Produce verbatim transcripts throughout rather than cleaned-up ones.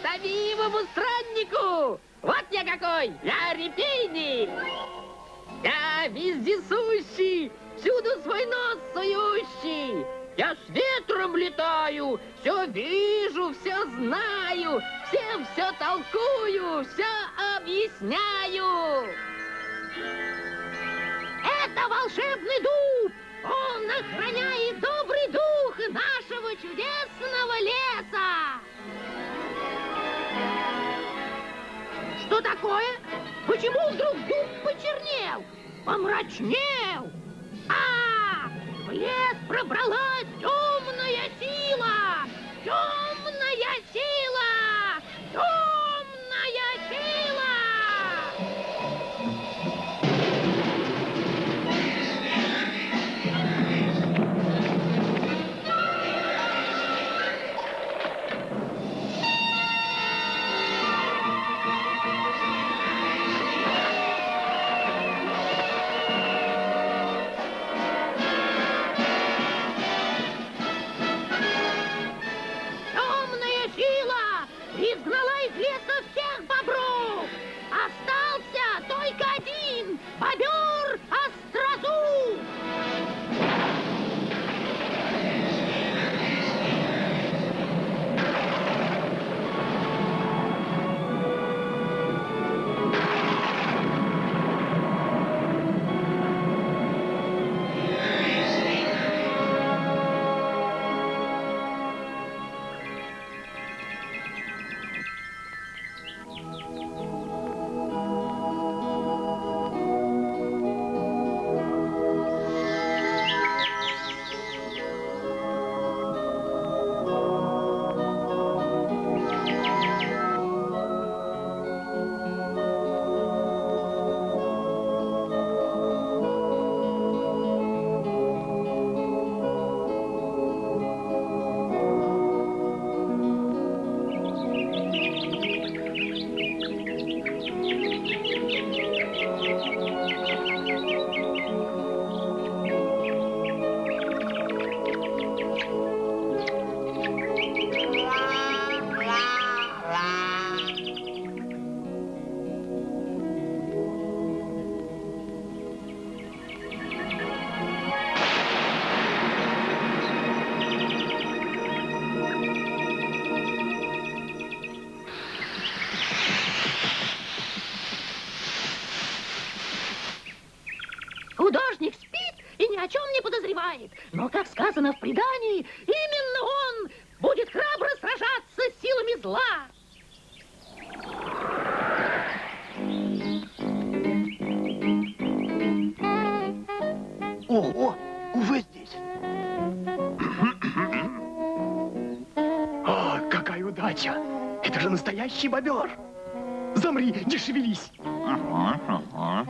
неутомимому страннику! Вот я какой! Я репейник! Я вездесущий, всюду свой нос сующий! Я с ветром летаю, все вижу, все знаю, всем все толкую, все объясняю! Это волшебный дуб! Он охраняет добрый дух нашего чудесного леса! Что такое? Почему вдруг дуб почернел? Помрачнел? А, в лес пробралась темная сила! Темная сила! Темная сила! Изгнала из леса всех бобров! Остался только один бобер Острозуб! Художник спит и ни о чем не подозревает. Но, как сказано в предании, именно он будет храбро сражаться с силами зла. Ого, уже здесь. О, какая удача! Это же настоящий бобер. Замри, не шевелись. Ага, ага.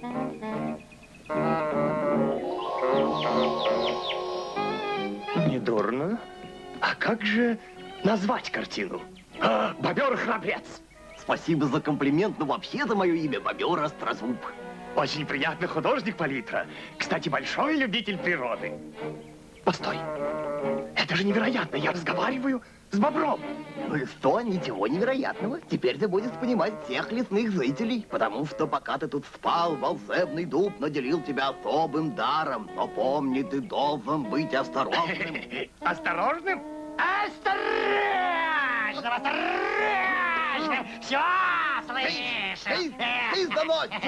Недурно. А как же назвать картину? А, бобер-храбрец. Спасибо за комплимент, но вообще-то мое имя Бобер Острозуб. Очень приятный художник палитра. Кстати, большой любитель природы. Постой. Это же невероятно. Я разговариваю с бобром. Ну и что, ничего невероятного. Теперь ты будешь понимать всех лесных жителей, потому что пока ты тут спал, волшебный дуб наделил тебя особым даром. Но помни, ты должен быть осторожным. Осторожным? Осторожно, осторожно! Все слышишь? Эй, эй, заносчик!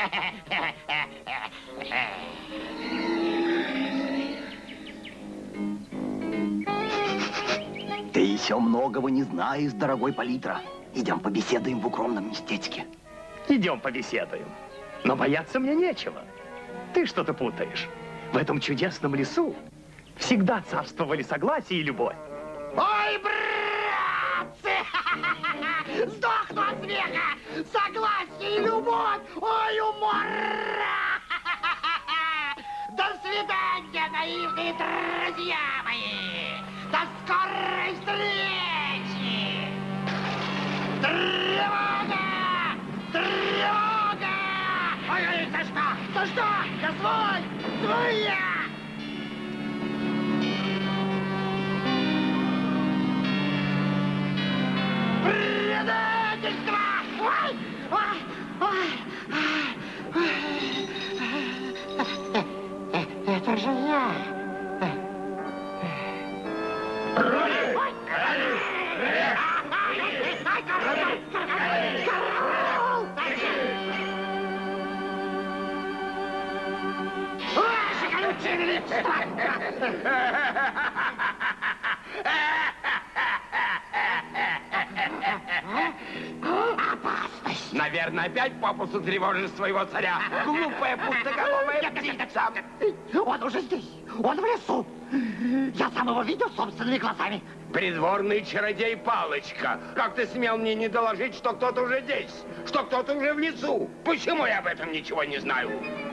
Ты еще многого не знаешь, дорогой палитра. Идем побеседуем в укромном местечке. Идем побеседуем. Но бояться мне нечего. Ты что-то путаешь. В этом чудесном лесу всегда царствовали согласие и любовь. Ой, братцы! Сдохну от смеха! Согласие и любовь! Ой, умор! До свидания, наивные друзья мои! До скорой встречи! Тревога! Тревога! Ой-ой, за что? За что? Я свой! Свой я! Привет! Ой, ой, ой, ой. Это же я. Наверное, опять попусу тревожишь своего царя. Глупая пустоголовая птица. Он уже здесь. Он в лесу. Я сам его видел собственными глазами. Придворный чародей Палочка. Как ты смел мне не доложить, что кто-то уже здесь? Что кто-то уже в лесу? Почему я об этом ничего не знаю?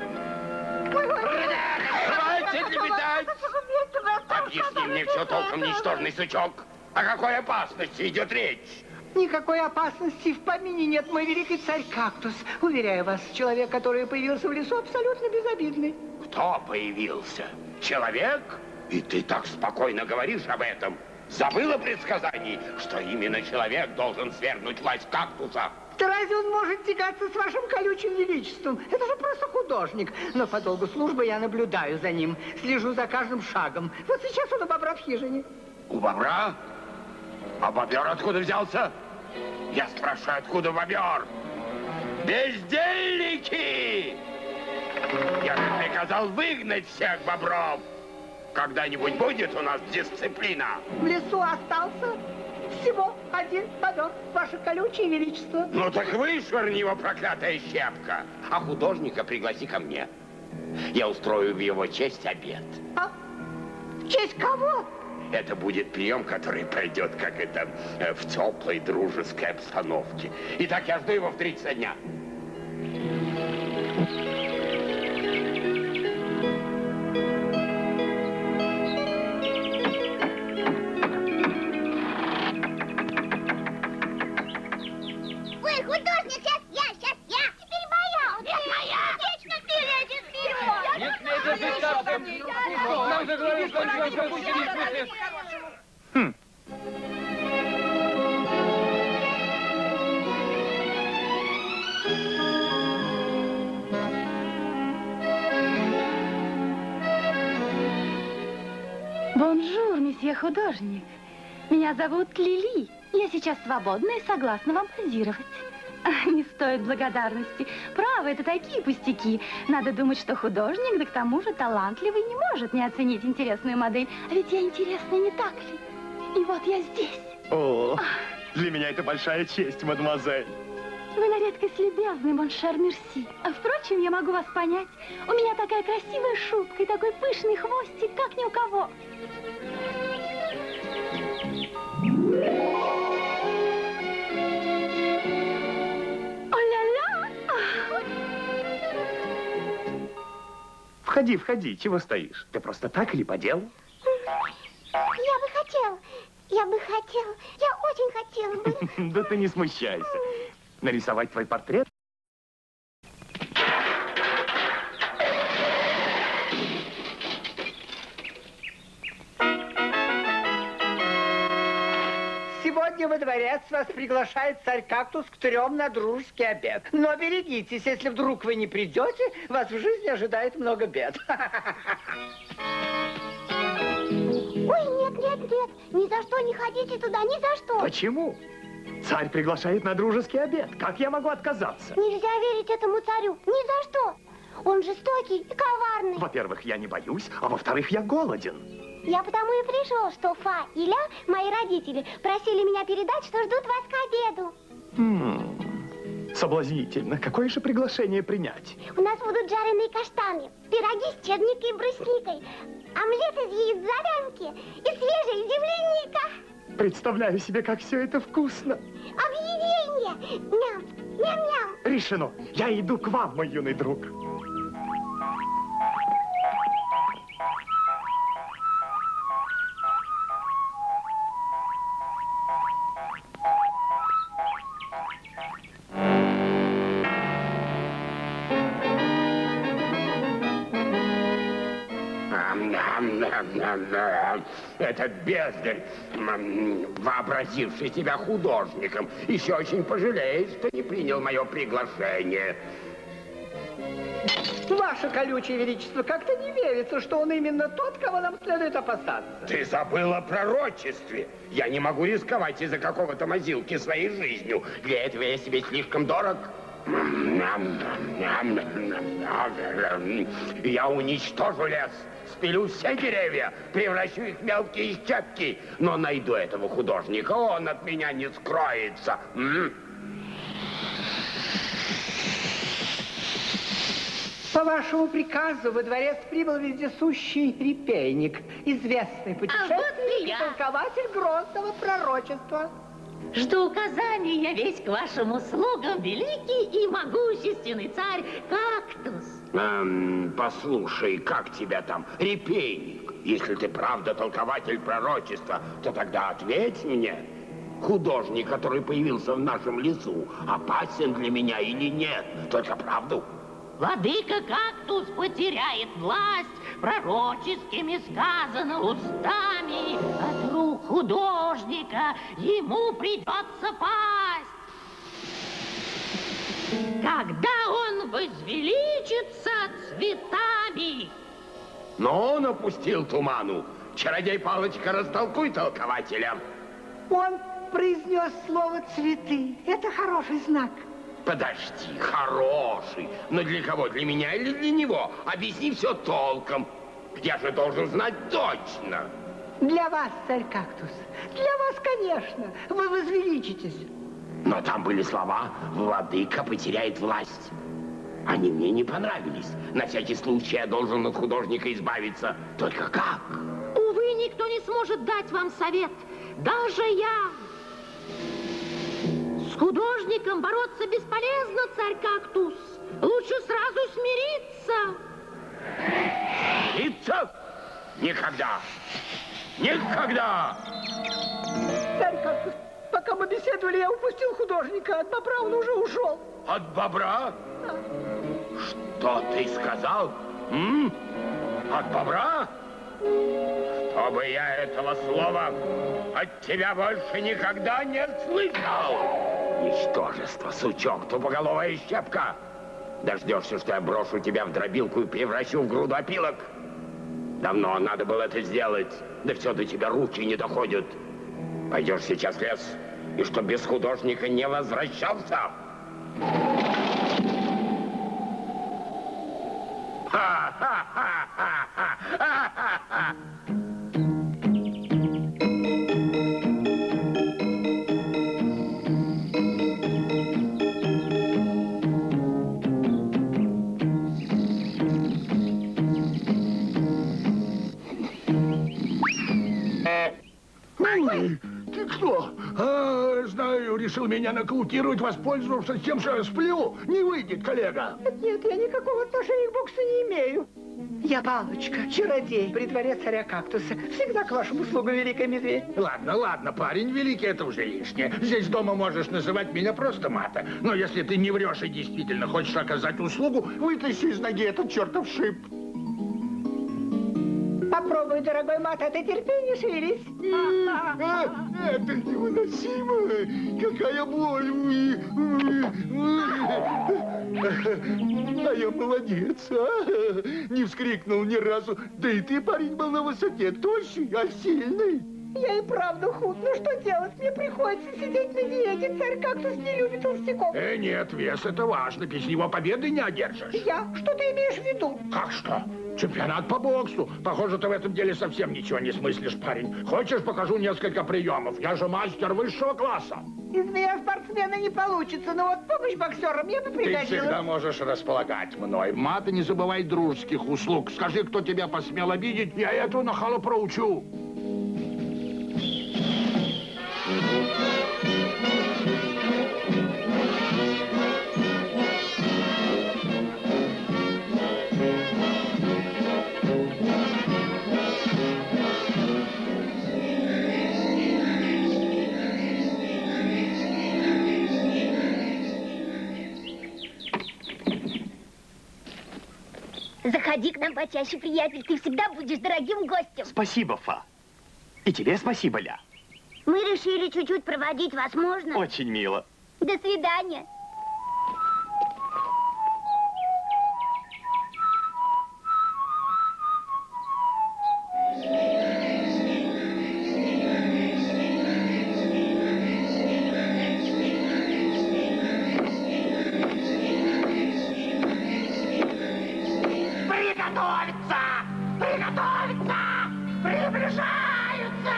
Хватит лепетать! Объясни мне все толком, ничтожный сучок. О какой опасности идет речь? Никакой опасности в помине нет, мой великий царь Кактус. Уверяю вас, человек, который появился в лесу, абсолютно безобидный. Кто появился? Человек? И ты так спокойно говоришь об этом. Забыла предсказаний, что именно человек должен свергнуть власть Кактуса? Да разве он может тягаться с вашим колючим величеством? Это же просто художник. Но по долгу службы я наблюдаю за ним, слежу за каждым шагом. Вот сейчас он у бобра в хижине. У бобра? А бобер откуда взялся? Я спрашиваю, откуда бобер? Бездельники! Я же приказал выгнать всех бобров. Когда-нибудь будет у нас дисциплина? В лесу остался всего один бобер, ваше колючее величество. Ну так вышвырни его, проклятая щепка. А художника пригласи ко мне. Я устрою в его честь обед. А? В честь кого? Это будет прием, который пройдет, как это, э, в теплой дружеской обстановке. Итак, я жду его в три часа дня. Ой, художник, сейчас я, сейчас я. Теперь моя. Нет, моя. Вечно ты лезешь вперед. Не смейте пытаться. Нам же говорили, что он не выпустит. Хм. Бонжур, месье художник. Меня зовут Лили. Я сейчас свободна и согласна вам позировать. А, не стоит благодарности. Право, это такие пустяки. Надо думать, что художник, да к тому же талантливый, не может не оценить интересную модель. А ведь я интересна, не так ли? И вот я здесь. О, для меня это большая честь, мадемуазель. Вы на редкость любезны, моншер Мерси. А впрочем, я могу вас понять. У меня такая красивая шутка и такой пышный хвостик, как ни у кого. О-ля-ля! Входи, входи, чего стоишь? Ты просто так или по делу? Я бы хотела, я бы хотела, я очень хотела бы. Да ты не смущайся. Нарисовать твой портрет? Сегодня во дворец вас приглашает царь Кактус к трем на дружеский обед. Но берегитесь, если вдруг вы не придете, вас в жизни ожидает много бед. Ой, нет, нет, нет, ни за что не ходите туда, ни за что. Почему? Царь приглашает на дружеский обед. Как я могу отказаться? Нельзя верить этому царю, ни за что. Он жестокий и коварный. Во-первых, я не боюсь, а во-вторых, я голоден. Я потому и пришел, что Фа и Ля, мои родители, просили меня передать, что ждут вас к обеду. М-м, соблазнительно. Какое же приглашение принять? У нас будут жареные каштаны, пироги с черникой и брусникой, омлет из яиц зарянки и свежая земляника. Представляю себе, как все это вкусно. Объявление! Ням, ням-ням. Решено. Я иду к вам, мой юный друг. Этот бездарь, вообразивший себя художником, еще очень пожалеет, что не принял мое приглашение. Ваше колючее величество, как-то не верится, что он именно тот, кого нам следует опасаться. Ты забыл о пророчестве. Я не могу рисковать из-за какого-то мазилки своей жизнью. Для этого я себе слишком дорог. Я уничтожу лес, спилю все деревья, превращу их в мелкие щепки. Но найду этого художника, он от меня не скроется. М? По вашему приказу во дворец прибыл вездесущий репейник, известный путешественник и толкователь грозного пророчества. Жду указаний, я весь к вашим услугам, великий и могущественный царь Кактус. Эм, послушай, как тебя там, репейник? Если ты правда толкователь пророчества, то тогда ответь мне. Художник, который появился в нашем лесу, опасен для меня или нет? Только правду. Владыка Кактус потеряет власть, пророческими сказано устами. От рук художника ему придется пасть. Когда он возвеличится цветами. Но он опустил туману. Чародей Палочка, растолкуй толкователя. Он произнес слово «цветы». Это хороший знак. Подожди, хороший. Но для кого? Для меня или для него? Объясни все толком. Я же должен знать точно. Для вас, царь Кактус. Для вас, конечно. Вы возвеличитесь. Но там были слова «Владыка потеряет власть». Они мне не понравились. На всякий случай я должен от художника избавиться. Только как? Увы, никто не сможет дать вам совет. Даже я. С художником бороться бесполезно, царь Кактус. Лучше сразу смириться. Смириться? Никогда. Никогда. Царь Кактус, пока мы беседовали, я упустил художника. От бобра он уже ушел. От бобра? Да. Что ты сказал? М? От бобра? Чтобы я этого слова от тебя больше никогда не слышал. Ничтожество, сучок, тупоголовая щепка. Дождешься, что я брошу тебя в дробилку и превращу в груду опилок? Давно надо было это сделать, да все до тебя руки не доходят. Пойдешь сейчас в лес, и чтоб без художника не возвращался. Ха-ха-ха-ха-ха-ха-ха-ха! Ты кто? А, знаю, решил меня нокаутировать, воспользовавшись тем, что я сплю. Не выйдет, коллега. Нет, нет, я никакого отношения к боксу не имею. Я Палочка, чародей при дворе царя Кактуса. Всегда к вашим услугам, великий медведь. Ладно, ладно, парень, великий, это уже лишнее. Здесь дома можешь называть меня просто Мата. Но если ты не врешь и действительно хочешь оказать услугу, вытащи из ноги этот чертов шип. Попробуй, дорогой Мат, это терпение, шевелись. Это невыносимо. Какая боль. А я молодец, а? Не вскрикнул ни разу. Да и ты, парень, был на высоте, тощий, а сильный. Я и правда худ. Ну что делать? Мне приходится сидеть на диете. Царь Кактус не любит толстяков. Э, нет, вес это важно. Без него победы не одержишь. Я? Что ты имеешь в виду? Как что? Чемпионат по боксу. Похоже, ты в этом деле совсем ничего не смыслишь, парень. Хочешь, покажу несколько приемов? Я же мастер высшего класса. Из меня спортсмена не получится, но вот помощь боксерам мне бы пригодилась. Ты всегда можешь располагать мной. Мата, не забывай дружеских услуг. Скажи, кто тебя посмел обидеть, я этого нахала проучу. Заходи к нам почаще, приятель. Ты всегда будешь дорогим гостем. Спасибо, Фа. И тебе спасибо, Ля. Мы решили чуть-чуть проводить вас, можно? Очень мило. До свидания. Приготовиться! Приготовиться! Приближаются!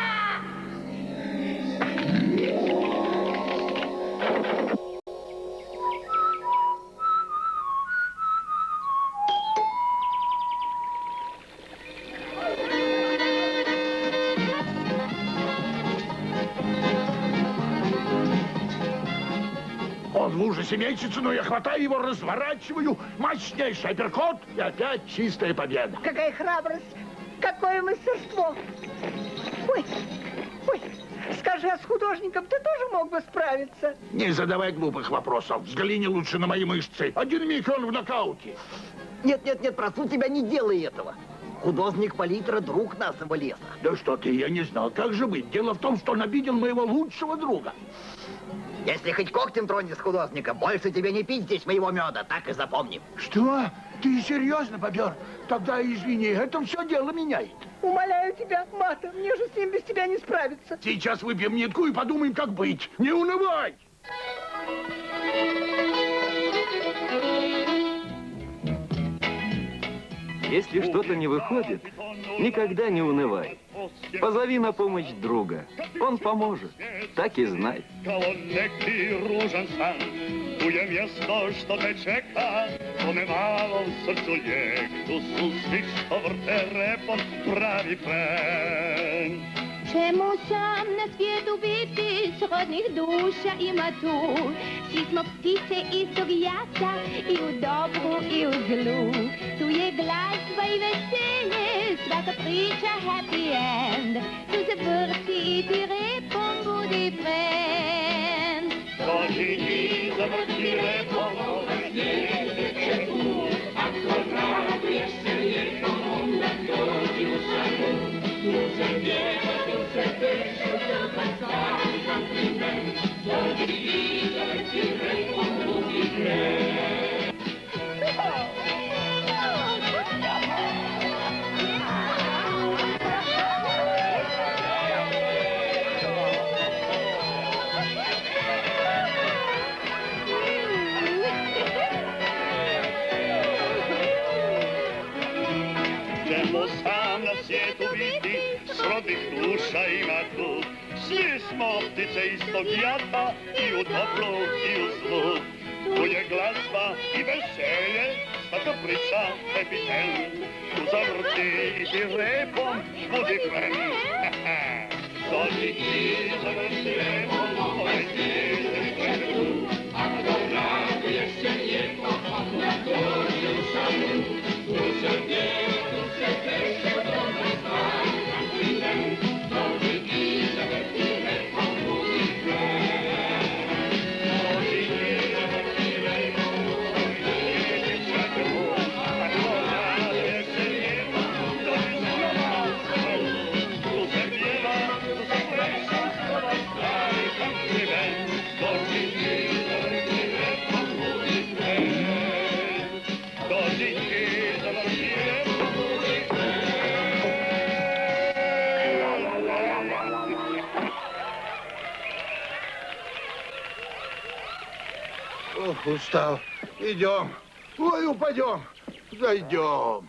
Он в ужасе мечется, но я хватаю его, разворачиваю, мощнейший апперкот, и опять чистая победа. Какая храбрость! Какое мастерство! Ой, ой, скажи, а с художником ты тоже мог бы справиться? Не задавай глупых вопросов. Взгляни лучше на мои мышцы. Один миг он в нокауте. Нет, нет, нет, прошу тебя, не делай этого. Художник палитра — друг нашего леса. Да что ты, я не знал, как же быть. Дело в том, что он обидел моего лучшего друга. Если хоть когтем тронешь художника, больше тебе не пить здесь моего меда, так и запомни. Что? Ты серьезно, бобер? Тогда извини, это все дело меняет. Умоляю тебя, Мата, мне же с ним без тебя не справиться. Сейчас выпьем нитку и подумаем, как быть. Не унывай! Если что-то не выходит, никогда не унывай. Позови на помощь друга. Он поможет. Так и знай. Tuje miesto, što te čeka, tome malom srcu je, tu su svi što vrte repom pravi tren. Čemu sam na svijetu biti, srodnih duša ima tu. Svi smo ptice istog jata, i u dobru i u zlu. Tu je glazba i veselje, svaka priča happy end. Tu se vrti i ti repom budi friend. Dođi ti zavrti repom, ovaj svijet je tu. Ako raduješ se lijepom, onda dođi u šalu. Tu se djeva, tu se teša, dobar stvari kompliment. Dođi ti zavrti repom, budi friend. Čemu sam na svijetu biti, srodnih duša ima tu. Svi smo ptice istog jata, i u dobru i u zlu. Tu je glazba i veselje, svaka priča happy end. Tu zavrti i ti repom budi friend. Dođi ti zavrti repom, ovaj svijet je tu. Ako raduješ se lijepo, onda dođi u šalu. Tu se djeva, tu se teša, dobar stvari kompliment. Dođi ti zavrti repom, budi friend. Dođi ti zavrti repom, ovaj svijet je tu. Ako raduješ se lijepo, dođi znova u šalu. Tu se djeva, tu se teša, dobar stvari kompliment. Dođi ti zavrti repom, budi friend. Dođi ti zavrti repom, budi friend. Ох, устал. Идем. Ой, упадем. Зайдем.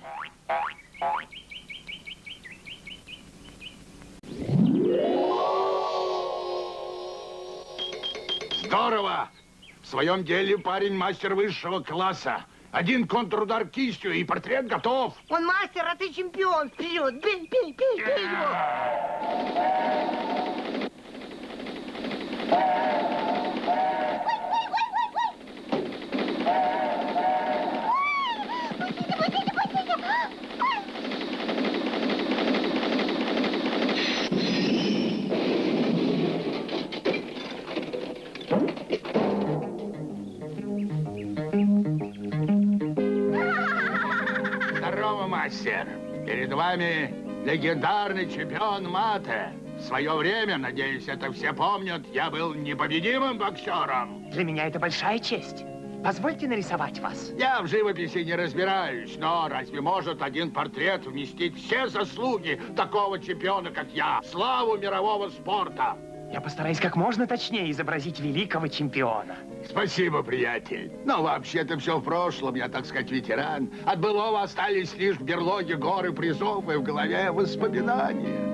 Здорово! В своем деле парень мастер высшего класса. Один контрудар кистью, и портрет готов. Он мастер, а ты чемпион. Вперед, бей, бей, бей, бей его. Браво, мастер! Перед вами легендарный чемпион Мате. В свое время, надеюсь, это все помнят, я был непобедимым боксером. Для меня это большая честь. Позвольте нарисовать вас. Я в живописи не разбираюсь, но разве может один портрет вместить все заслуги такого чемпиона, как я? Славу мирового спорта! Я постараюсь как можно точнее изобразить великого чемпиона. Спасибо, приятель. Но вообще-то все в прошлом, я, так сказать, ветеран. От былого остались лишь в берлоге горы призов и в голове воспоминания.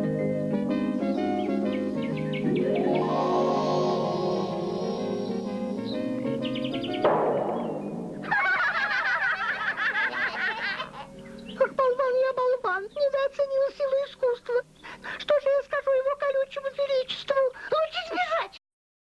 Болван, я болван, недооценил силу искусства. Что же я скажу его колючему величеству? Лучше сбежать.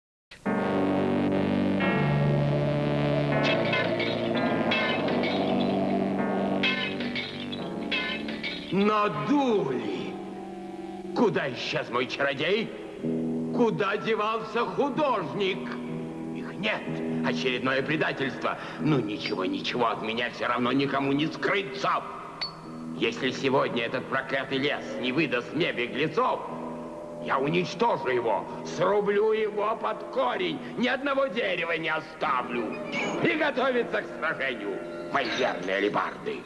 Надули! Куда исчез мой чародей? Куда девался художник? Их нет. Очередное предательство. Ну ничего, ничего, от меня все равно никому не скрыться. Если сегодня этот проклятый лес не выдаст мне беглецов, я уничтожу его, срублю его под корень, ни одного дерева не оставлю. И готовиться к сражению, мои верные алебарды.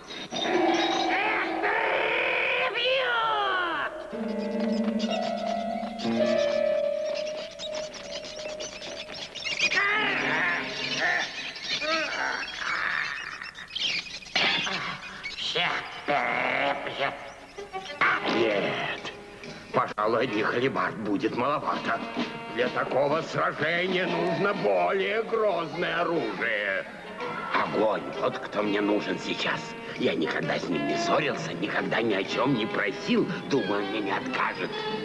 Нет, пожалуй, одних алебард будет маловато. Для такого сражения нужно более грозное оружие. Огонь, вот кто мне нужен сейчас. Я никогда с ним не ссорился, никогда ни о чем не просил. Думаю, мне не откажет.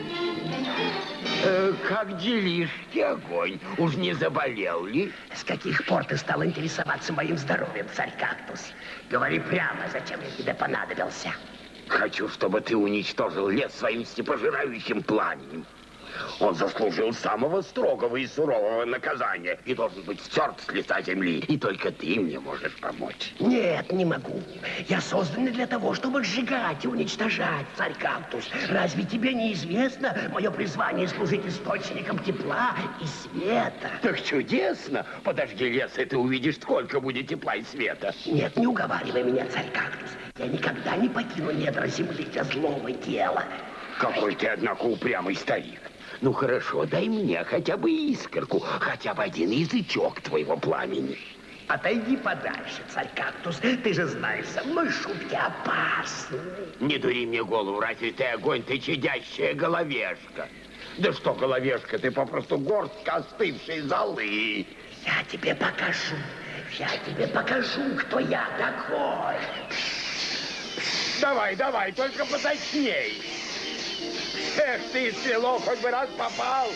Э, как делишки, огонь? Уж не заболел ли? С каких пор ты стал интересоваться моим здоровьем, царь Кактус? Говори прямо, зачем я тебе понадобился. Хочу, чтобы ты уничтожил лес своим всепожирающим пламенем. Он заслужил самого строгого и сурового наказания и должен быть стерт с лица земли. И только ты мне можешь помочь. Нет, не могу. Я создан не для того, чтобы сжигать и уничтожать, царь Кактус. Разве тебе не известно мое призвание служить источником тепла и света? Так чудесно. Подожди лес, и ты увидишь, сколько будет тепла и света. Нет, не уговаривай меня, царь Кактус. Я никогда не покину недра земли для злого дела. Какой ты, однако, упрямый старик. Ну хорошо, дай мне хотя бы искорку, хотя бы один язычок твоего пламени. Отойди подальше, царь Кактус. Ты же знаешь, со мной шутки опасны. Не дури мне голову, разве ты огонь, ты чадящая головешка. Да что головешка, ты попросту горстка остывшей золы. Я тебе покажу, я тебе покажу, кто я такой. Давай, давай, только поточней. Эх ты, село, хоть бы раз попал.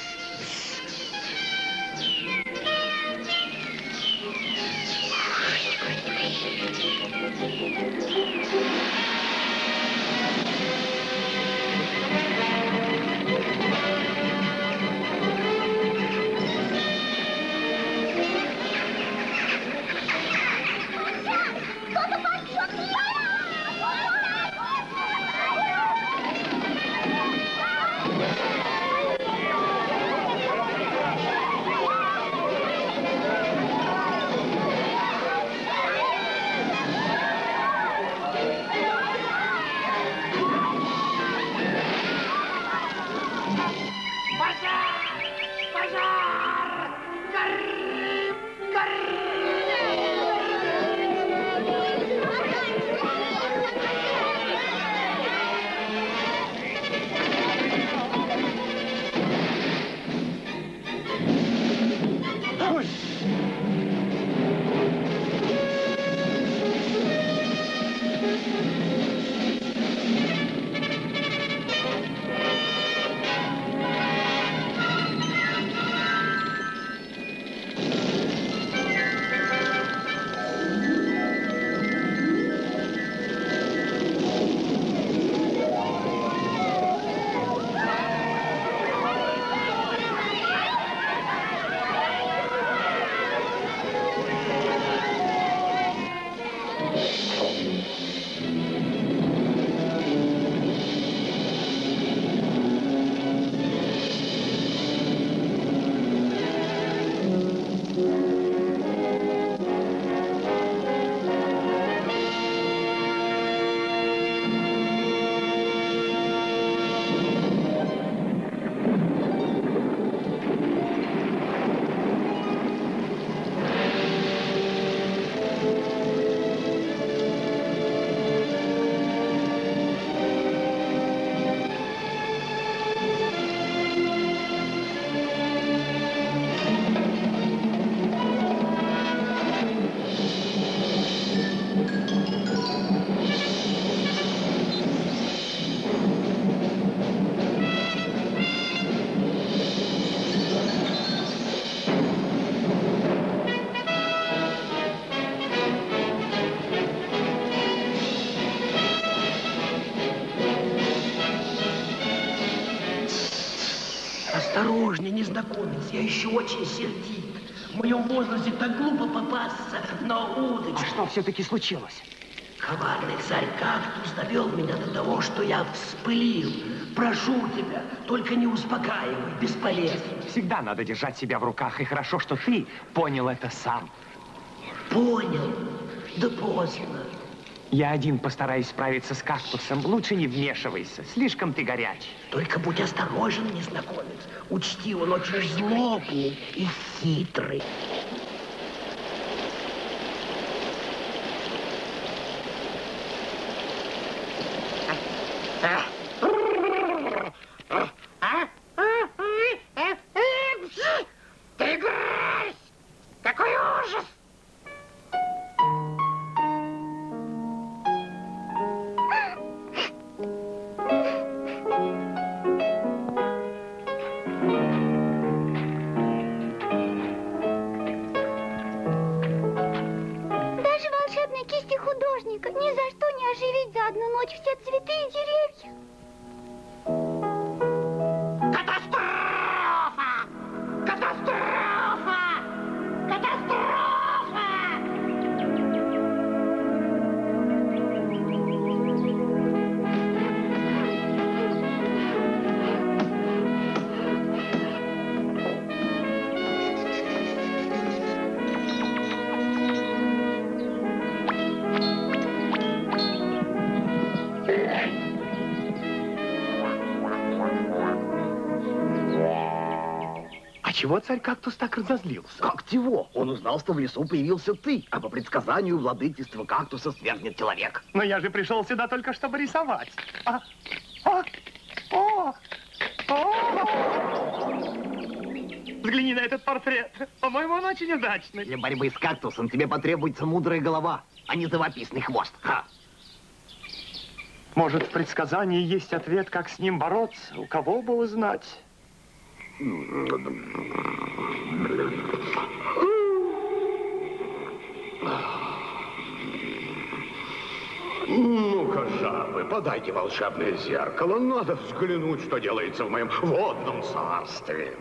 Осторожней, незнакомец, я еще очень сердит. В моем возрасте так глупо попасться на удочку. А что все-таки случилось? Коварный царь Кактус довел меня до того, что я вспылил. Прошу тебя, только не успокаивай, бесполезно. Всегда надо держать себя в руках, и хорошо, что ты понял это сам. Понял? Да поздно. Я один постараюсь справиться с Кактусом. Лучше не вмешивайся, слишком ты горячий. Только будь осторожен, незнакомец. Учти, он очень злобный и хитрый. Ты грязь! Какой ужас! Даже волшебной кисти художника ни за что не оживить за одну ночь все цветы и деревья. Катастрофа! Катастрофа! Катастрофа! А чего царь Кактус так разозлился? Как чего? Он узнал, что в лесу появился ты, а по предсказанию владычество кактуса свергнет человек. Но я же пришел сюда только чтобы рисовать. А, а, о, о. Взгляни на этот портрет. По-моему, он очень удачный. Для борьбы с кактусом тебе потребуется мудрая голова, а не живописный хвост. Ха. Может, в предсказании есть ответ, как с ним бороться? У кого бы узнать? Ну-ка, жабы, подайте волшебное зеркало. Надо взглянуть, что делается в моем водном царстве.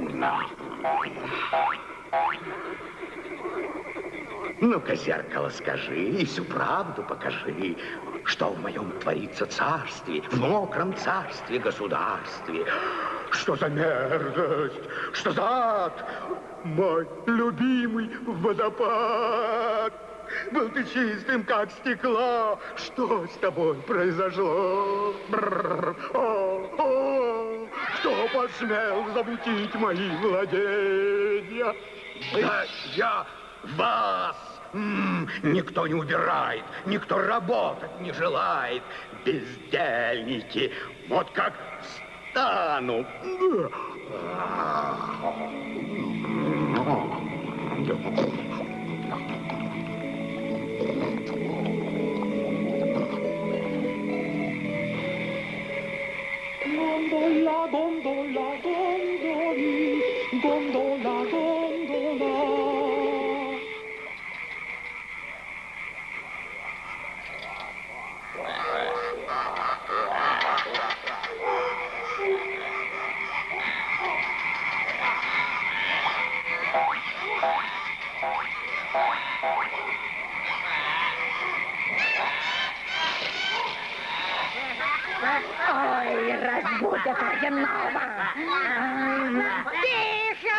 Ну-ка, зеркало, скажи и всю правду покажи, что в моем творится царстве, в мокром царстве, государстве. Что за мерзость, что за ад, мой любимый водопад. Был ты чистым, как стекло. Что с тобой произошло? Бррр, о, о, кто посмел замутить мои владения? Да я вас! М-м, никто не убирает, никто работать не желает. Бездельники, вот как стану. Gondola, gondola, gondoli, gondola, gondola. Ой, разбудят водяного! Тихо!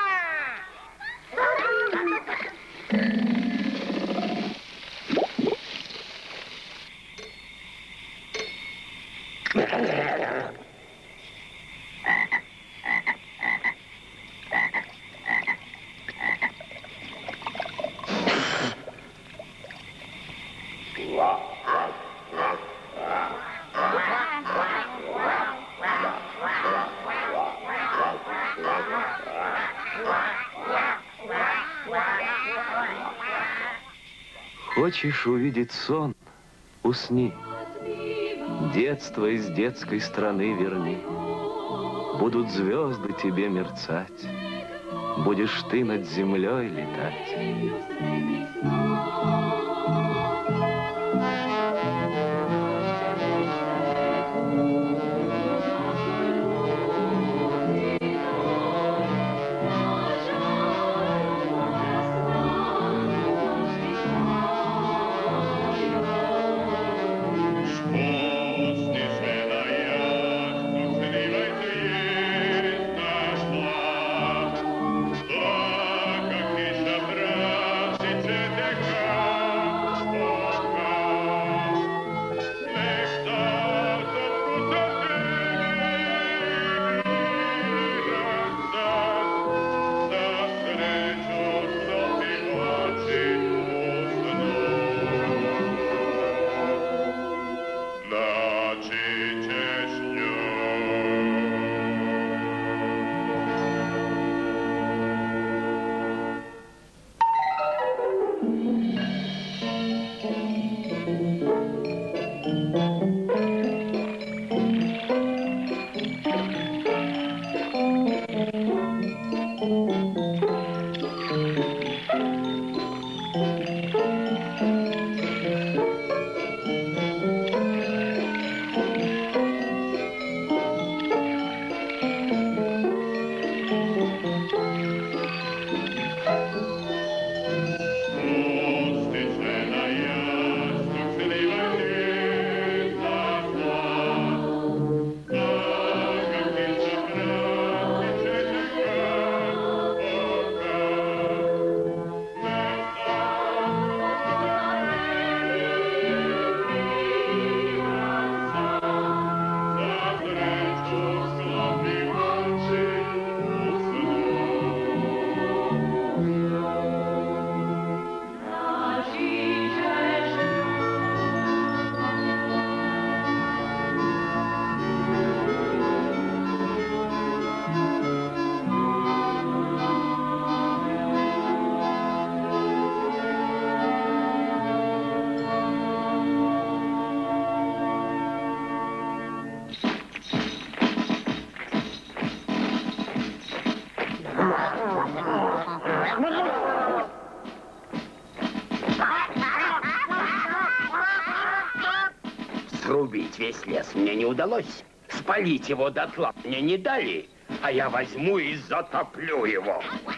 Хочешь увидеть сон? Усни. Детство из детской страны верни. Будут звезды тебе мерцать. Будешь ты над землей летать. Срубить весь лес мне не удалось. Спалить его дотла мне не дали. А я возьму и затоплю его.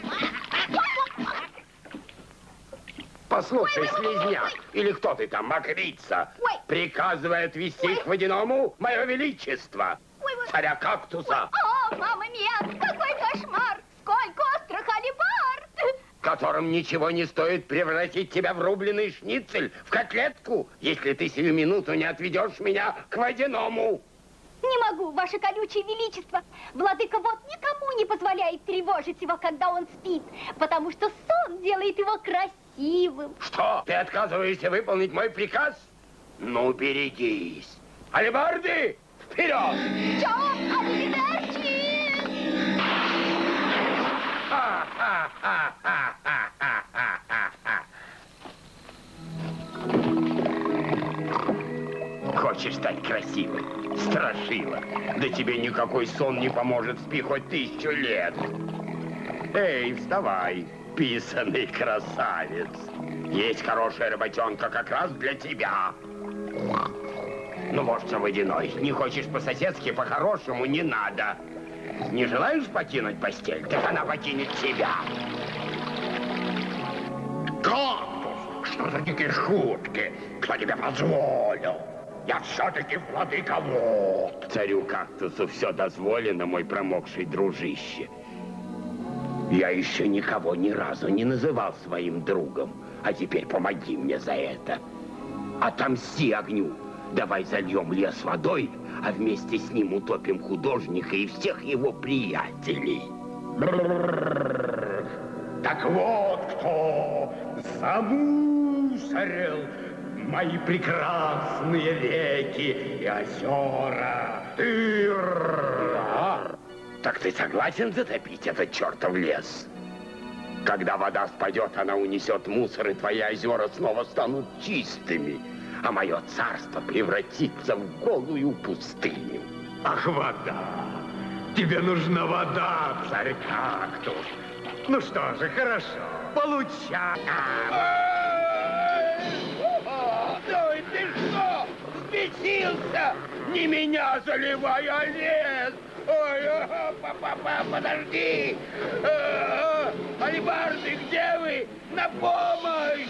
Послушай, слизняк, или кто ты там, мокрица, приказывает вести к водяному мое величество, царя кактуса. О, мама мия, какой кошмар! Сколько острых алебард! Которым ничего не стоит превратить тебя в рубленый шницель, в котлетку, если ты сию минуту не отведешь меня к водяному. Не могу, ваше колючее величество. Владыка вот никому не позволяет тревожить его, когда он спит, потому что сон делает его красивым. Что? Ты отказываешься выполнить мой приказ? Ну, берегись. Алебарды, вперед! Чао, аривидерчи! Хочешь стать красивой? Страшила. Да тебе никакой сон не поможет, спи хоть тысячу лет. Эй, вставай, писаный красавец. Есть хорошая работенка как раз для тебя. Ну, может, водяной. Не хочешь по-соседски, по-хорошему не надо. Не желаешь покинуть постель? Так она покинет тебя. Кактус, что за дикие шутки? Кто тебе позволил? Я все-таки владыка вод. Царю кактусу все дозволено, мой промокший дружище. Я еще никого ни разу не называл своим другом. А теперь помоги мне за это. Отомсти огню. Давай зальем лес водой, а вместе с ним утопим художника и всех его приятелей. Так вот кто замусорил мои прекрасные реки и озера. Ты... Да. Так ты согласен затопить этот чертов лес? Когда вода спадет, она унесет мусор, и твои озера снова станут чистыми, а мое царство превратится в голую пустыню. Ах, вода! Тебе нужна вода, царь кактус. Ну что же, хорошо, получай. Ой, ты что, взбесился? Не меня заливай, а лес! Ой, папа, подожди! Алебарды, где вы? На помощь!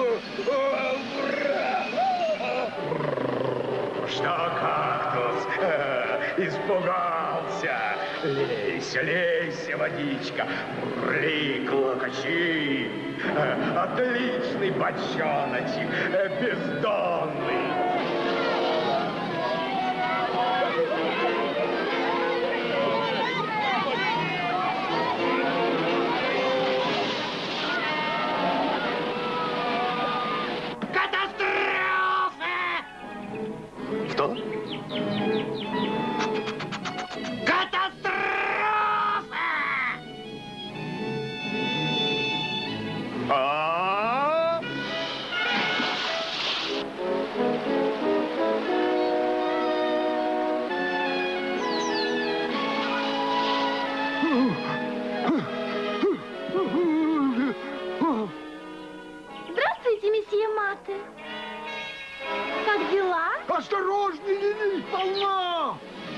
Что, кактус, испугался? Лейся, лейся, водичка, бурли, клокочи. Отличный бочоночек, бездонный. Что? Катастрофа! А? Осторожней, Лили, волна!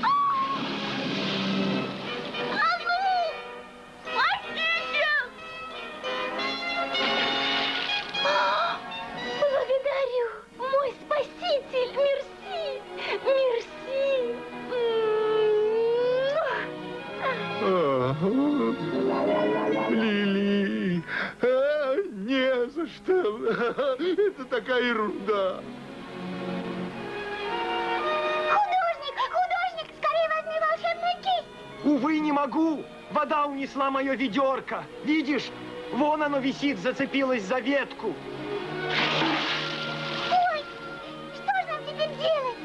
Благодарю, мой спаситель, мерси, мерси. Лили, а, не за что. Это такая ерунда. Художник, художник, скорее возьми волшебную кисть. Увы, не могу. Вода унесла мое ведерко. Видишь, вон оно висит, зацепилось за ветку. Ой, что же нам теперь делать?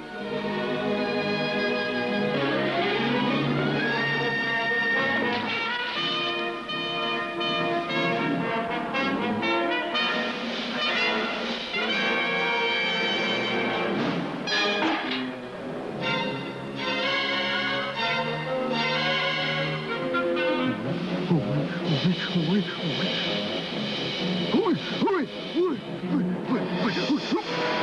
Ой, ой, ой, ой, ой, ой, ой.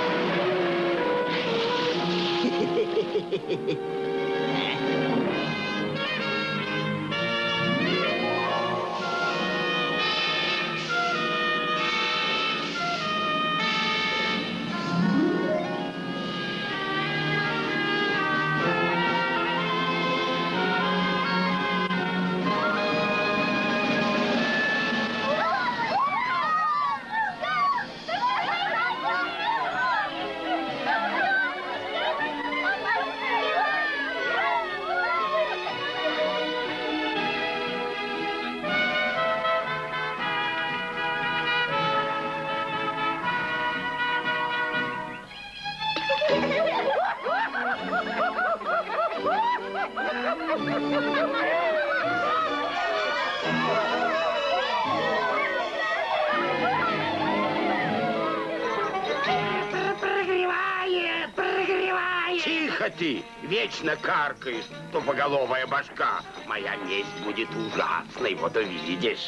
Прогревает, прогревает. Тихо ты, вечно каркаешь, тупоголовая башка. Моя месть будет ужасной, вот увидишь.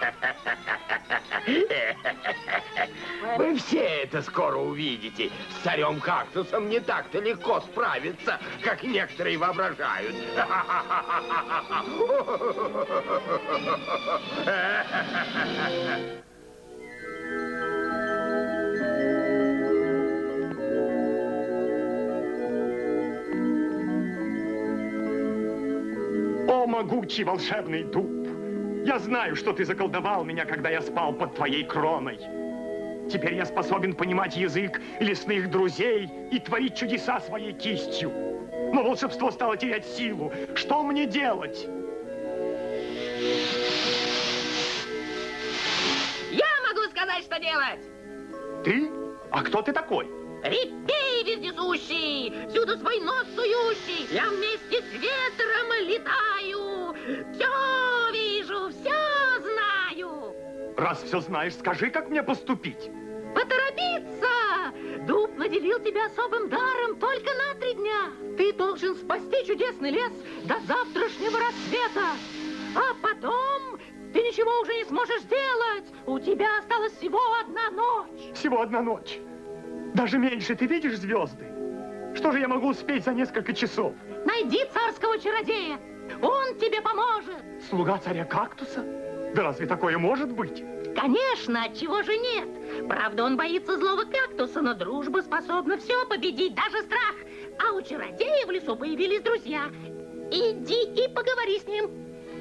Вы все это скоро увидите. С царем кактусом не так-то легко справиться, как некоторые воображают. О, могучий волшебный дуб! Я знаю, что ты заколдовал меня, когда я спал под твоей кроной. Теперь я способен понимать язык лесных друзей и творить чудеса своей кистью. Но волшебство стало терять силу. Что мне делать? Я могу сказать, что делать! Ты? А кто ты такой? Репей вездесущий, всюду свой нос сующий, я вместе с ветром летаю, все вижу, все знаю. Раз все знаешь, скажи, как мне поступить. Поторопиться! Дуб наделил тебя особым даром только на три дня. Ты должен спасти чудесный лес до завтрашнего рассвета. А потом ты ничего уже не сможешь сделать. У тебя осталась всего одна ночь. Всего одна ночь. Даже меньше. Ты видишь звезды? Что же я могу успеть за несколько часов? Найди царского чародея. Он тебе поможет. Слуга царя кактуса? Да разве такое может быть? Конечно, отчего же нет? Правда, он боится злого кактуса, но дружба способна все победить, даже страх. А у чародея в лесу появились друзья. Иди и поговори с ним.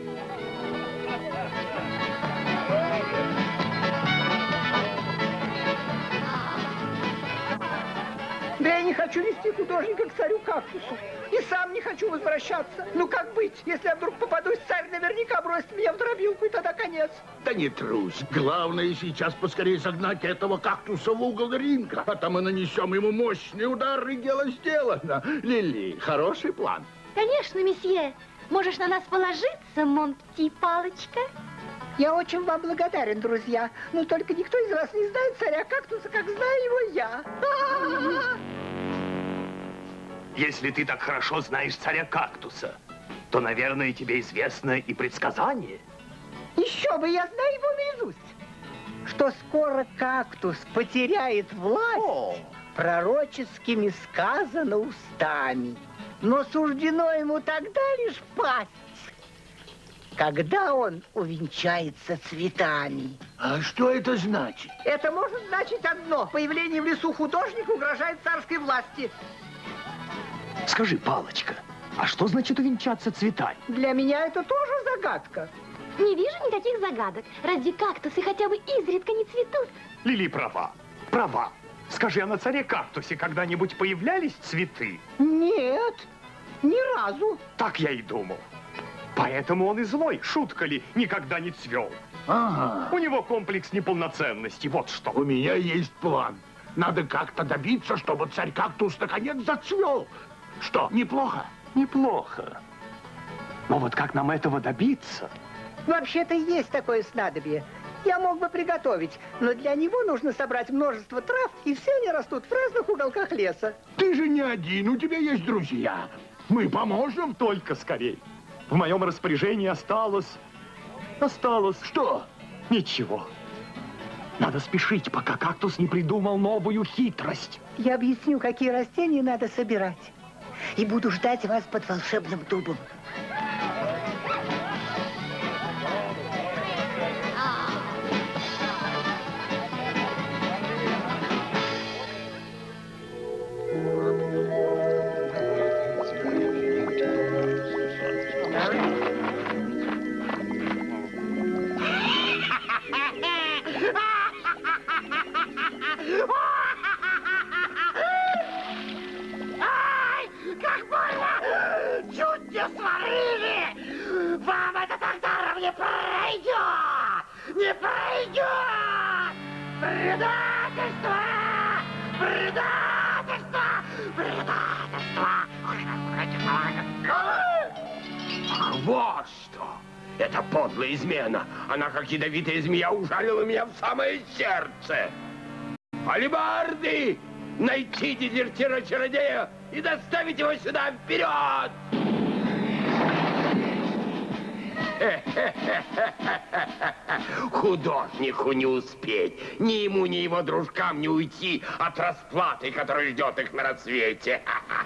Да я не хочу вести художника к царю кактусу. И сам не хочу возвращаться. Ну как быть, если я вдруг попадусь, царь наверняка бросит меня в дробилку, и тогда конец. Да не трусь. Главное сейчас поскорее загнать этого кактуса в угол ринга. А там мы нанесем ему мощный удар, и дело сделано. Лили, хороший план. Конечно, месье. Можешь на нас положиться, Монпти, палочка? Я очень вам благодарен, друзья. Но только никто из вас не знает царя кактуса, как знаю его я. Если ты так хорошо знаешь царя кактуса, то, наверное, тебе известно и предсказание. Еще бы, я знаю его наизусть. Что скоро кактус потеряет власть, О. пророческими сказано устами, но суждено ему тогда лишь пасть, когда он увенчается цветами. А что это значит? Это может значить одно. Появление в лесу художника угрожает царской власти. Скажи, Палочка, а что значит увенчаться цветами? Для меня это тоже загадка. Не вижу никаких загадок. Разве кактусы хотя бы изредка не цветут? Лили права, права. Скажи, а на царе кактусе когда-нибудь появлялись цветы? Нет, ни разу. Так я и думал. Поэтому он и злой, шутка ли, никогда не цвел. Ага. У него комплекс неполноценности, вот что. У меня есть план. Надо как-то добиться, чтобы царь-кактус наконец зацвел. Что, неплохо? Неплохо. Но вот как нам этого добиться? Вообще-то есть такое снадобье. Я мог бы приготовить, но для него нужно собрать множество трав, и все они растут в разных уголках леса. Ты же не один, у тебя есть друзья. Мы поможем. Только скорей. В моем распоряжении осталось... Осталось... Что? Ничего. Надо спешить, пока кактус не придумал новую хитрость. Я объясню, какие растения надо собирать. И буду ждать вас под волшебным дубом. Вам это так даром не пройдет! Не пройдет! Предательство! Предательство! Предательство! Вот что! Это подлая измена! Она, как ядовитая змея, ужалила меня в самое сердце! Алибарды! Найти дезертира-чародея и доставить его сюда вперед! Художнику не успеть. Ни ему, ни его дружкам не уйти от расплаты, которая ждет их на рассвете.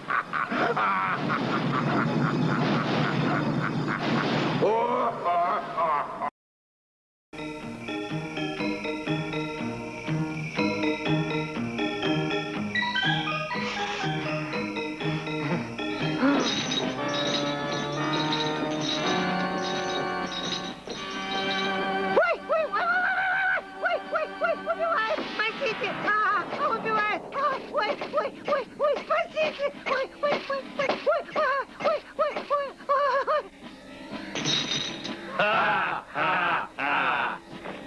Ой, ой, ой, ой, спасите! Ой, ой, ой, ой, ой, ой, ой, ой, ой. Ха-ха-ха!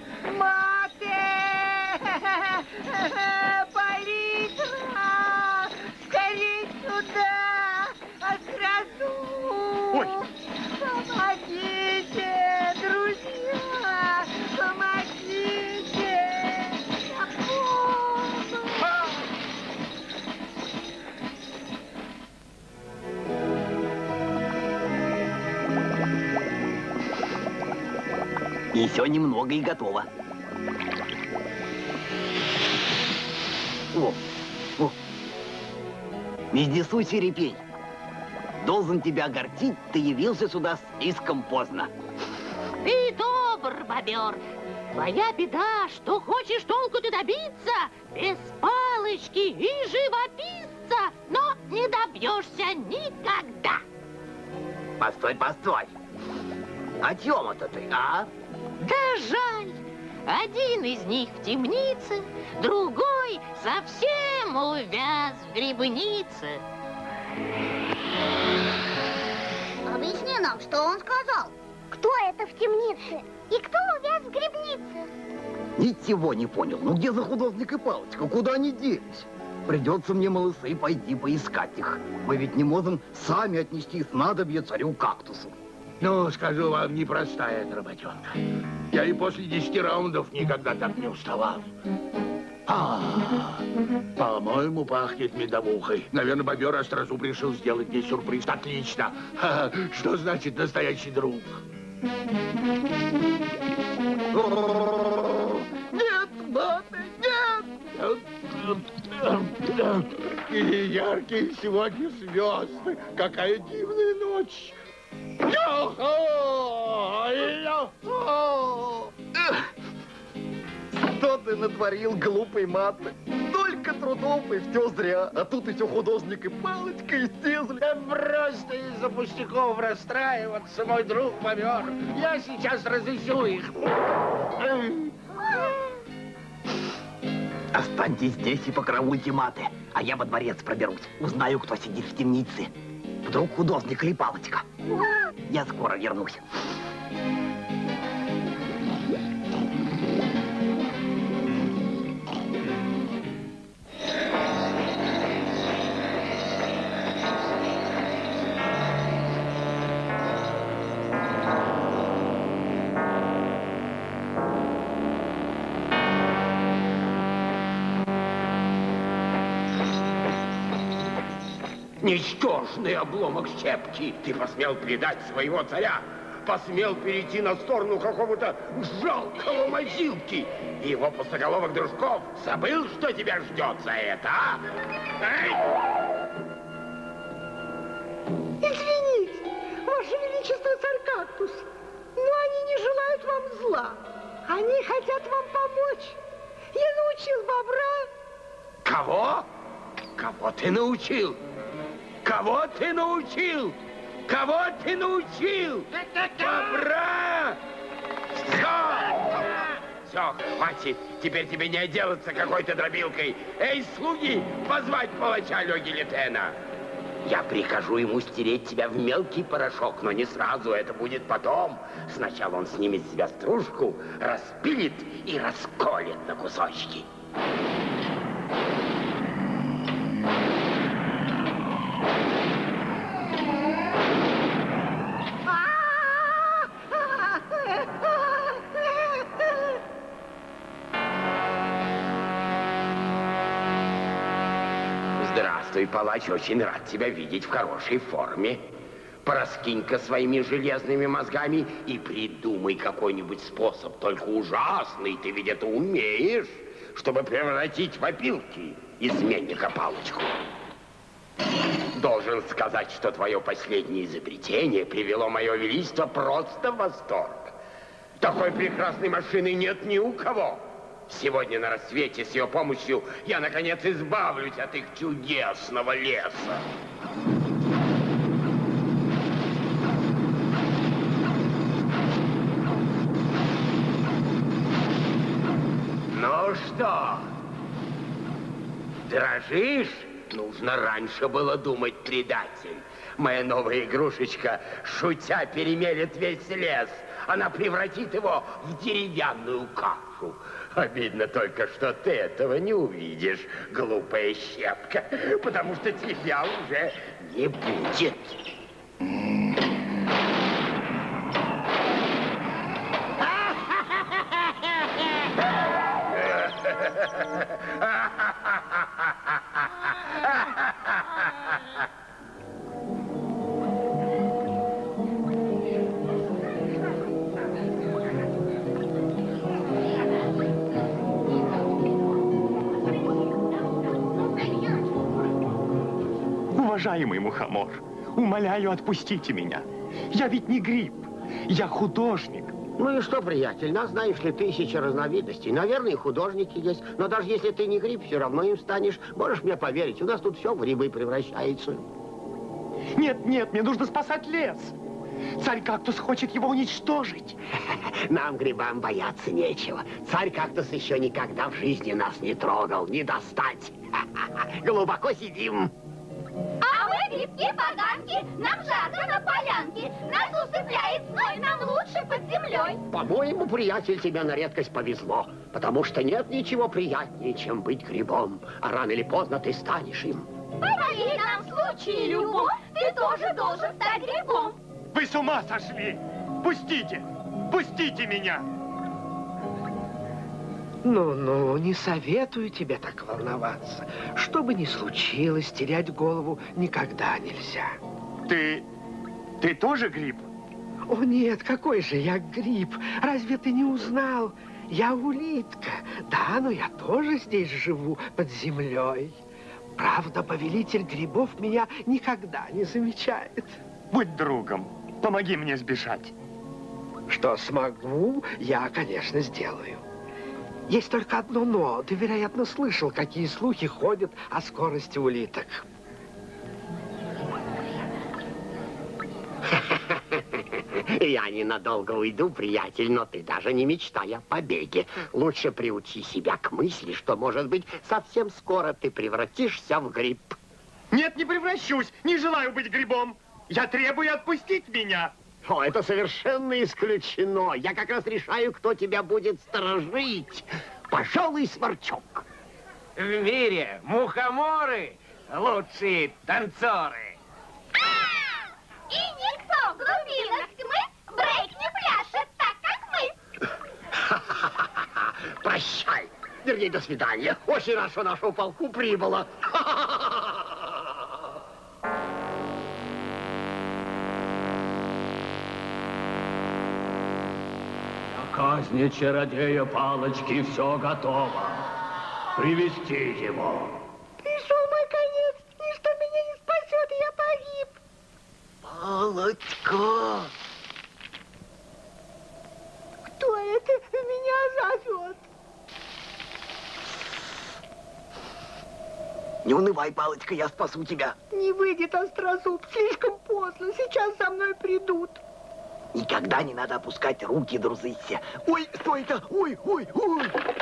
Мате! Полиция! Скорей сюда! Отразу! Ой! Помогите, друзья! Помогите! Я помню! Еще немного и готово. О, о. Вездесущий репей. Должен тебя огорчить, ты явился сюда слишком поздно. Ты добр, бобер. Твоя беда, что хочешь толку ты добиться, без палочки и живописца, но не добьешься никогда. Постой, постой. О чем это ты, а? Да жаль. Один из них в темнице, другой совсем увяз в грибнице. Объясни нам, что он сказал. Кто это в темнице? И кто увяз в грибнице? Ничего не понял. Ну где за художник и палочка? Куда они делись? Придется мне, малыши, пойти поискать их. Мы ведь не можем сами отнести снадобье царю-кактусу. Ну, скажу вам, непростая эта работенка. Я и после десяти раундов никогда так не уставал. А, по-моему, пахнет медовухой. Наверное, бобер Острозуб решил сделать мне сюрприз. Отлично. Ха, что значит настоящий друг? Нет, мама, нет! Какие яркие сегодня звезды! Какая дивная ночь! Что ты натворил, глупый Матте? Столько трудов, и все зря. А тут еще художник и палочка, и стезли. Да брось ты из-за пустяков расстраиваться, мой друг помер. Я сейчас разыщу их. Останьтесь здесь и покараульте Матте, а я во дворец проберусь. Узнаю, кто сидит в темнице. Вдруг художник или палочка. Я скоро вернусь. Ничтожный обломок щепки! Ты посмел предать своего царя, посмел перейти на сторону какого-то жалкого мазилки и его пустоголовых дружков. Забыл, что тебя ждет за это, а? Эй! Извините, Ваше Величество, царь Кактус, но они не желают вам зла. Они хотят вам помочь. Я научил бобра. Кого? Кого ты научил? Кого ты научил? Кого ты научил? Бобра! Все! Все, хватит. Теперь тебе не отделаться какой-то дробилкой. Эй, слуги, позвать палача Лёгилетена. Я прикажу ему стереть тебя в мелкий порошок, но не сразу, это будет потом. Сначала он снимет с себя стружку, распилит и расколет на кусочки. Здравствуй, палач, очень рад тебя видеть в хорошей форме. Пораскинь-ка своими железными мозгами и придумай какой-нибудь способ, только ужасный, ты ведь это умеешь, чтобы превратить в опилки изменника палочку. Должен сказать, что твое последнее изобретение привело мое величество просто в восторг. Такой прекрасной машины нет ни у кого. Сегодня на рассвете с ее помощью я, наконец, избавлюсь от их чудесного леса. Ну что, дрожишь? Нужно раньше было думать, предатель. Моя новая игрушечка, шутя, перемелет весь лес. Она превратит его в деревянную кашу. Обидно только, что ты этого не увидишь, глупая щепка, потому что тебя уже не будет. Уважаемый мухомор, умоляю, отпустите меня. Я ведь не гриб, я художник. Ну и что, приятель, нас, знаешь ли, тысячи разновидностей. Наверное, и художники есть. Но даже если ты не гриб, все равно им станешь. Можешь мне поверить, у нас тут все в грибы превращается. Нет, нет, мне нужно спасать лес. Царь-кактус хочет его уничтожить. Нам, грибам, бояться нечего. Царь-кактус еще никогда в жизни нас не трогал, не достать. Глубоко сидим. А мы грибки-поганки, нам жарко на полянке. Нас усыпляет зной, нам лучше под землей. По-моему, приятель, тебе на редкость повезло. Потому что нет ничего приятнее, чем быть грибом. А рано или поздно ты станешь им. Поверь нам, в случае любом, ты тоже должен стать грибом. Вы с ума сошли! Пустите! Пустите меня! Ну-ну, не советую тебе так волноваться. Что бы ни случилось, терять голову никогда нельзя. Ты... ты тоже гриб? О, нет, какой же я гриб? Разве ты не узнал? я улитка. Да, но я тоже здесь живу под землей. Правда, повелитель грибов меня никогда не замечает. Будь другом, помоги мне сбежать. Что смогу, я, конечно, сделаю. Есть только одно но. Ты, вероятно, слышал, какие слухи ходят о скорости улиток. Я ненадолго уйду, приятель, но ты даже не мечтай о побеге. Лучше приучи себя к мысли, что, может быть, совсем скоро ты превратишься в гриб. Нет, не превращусь. Не желаю быть грибом. Я требую отпустить меня. О, это совершенно исключено. Я как раз решаю, кто тебя будет сторожить. Пожалуй, сморчок. В мире мухоморы лучшие танцоры. И никто, глубинок, мы брейк не пляшет так, как мы. Прощай. Вернее, до свидания. Очень рад, что нашу полку прибыло. Казни чародея палочки все готово. Привести его. Пришел мой конец. Ничто меня не спасет, и я погиб. Палочка. Кто это меня зовет? Не унывай, Палочка, я спасу тебя. Не выйдет, Острозуб. Слишком поздно. Сейчас за мной придут. Никогда не надо опускать руки, друзья. Ой, что это? Ой, ой, ой.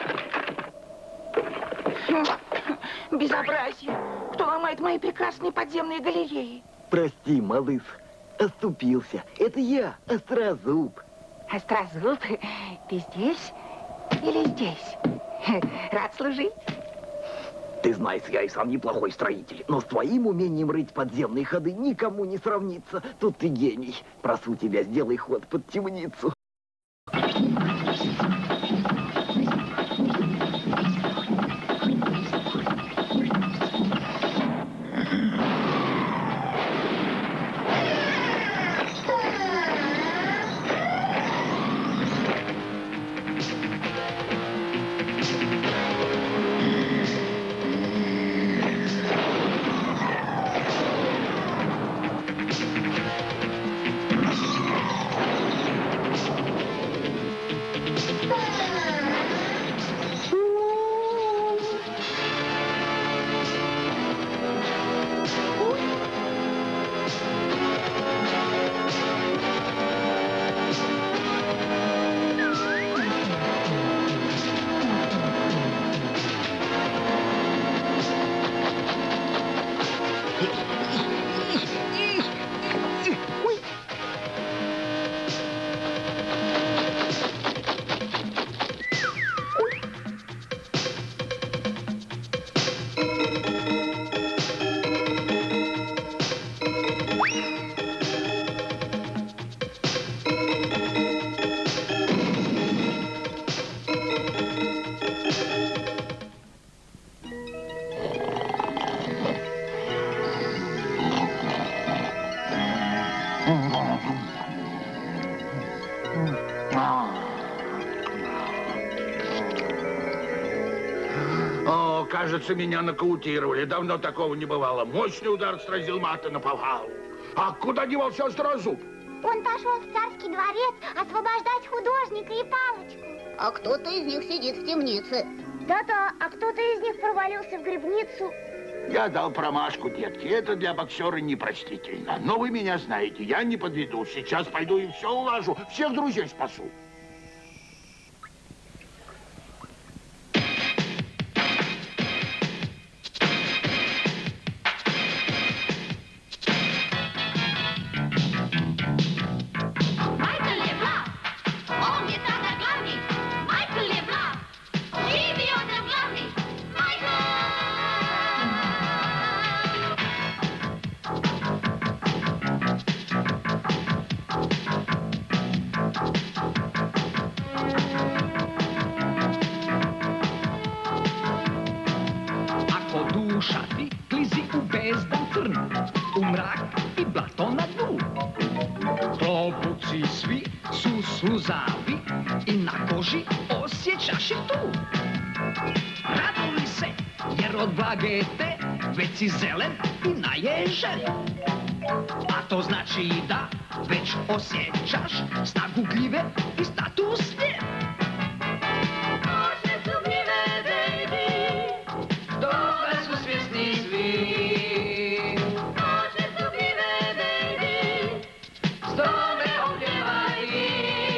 Безобразие. Кто ломает мои прекрасные подземные галереи? Прости, малыш, оступился. Это я, Острозуб. Острозуб, ты здесь или здесь? Рад служить. Ты знаешь, я и сам неплохой строитель, но с твоим умением рыть подземные ходы никому не сравнится. Тут ты гений. Прошу тебя, сделай ход под темницу. О, кажется, меня нокаутировали. Давно такого не бывало. Мощный удар сразил маты наповал. А куда девался Острозуб? Он пошел в царский дворец освобождать художника и палочку. А кто-то из них сидит в темнице. Да-да, а кто-то из них провалился в грибницу. Я дал промашку, детки. Это для боксера непростительно. Но вы меня знаете, я не подведу. Сейчас пойду и все улажу. Всех друзей спасу. Šatri klizi u bezdan crn, u mrak i blato na dnu. Klobuci svi su suzavi i na koži osjećaju щиту. Радуйся, jer odvage te već si zelen i naježen. A to znači da već osjećaš snagu gljive i status nje. Može su gljive, baby, toga su svjesni svi. Može su gljive, baby, s tome obljevali.